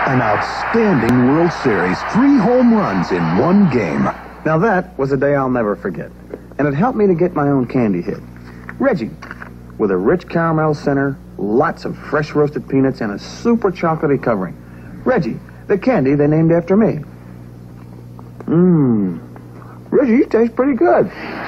An outstanding World Series, 3 home runs in 1 game. Now that was a day I'll never forget. And it helped me to get my own candy hit. Reggie, with a rich caramel center, lots of fresh roasted peanuts, and a super chocolatey covering. Reggie, the candy they named after me. Reggie, you taste pretty good.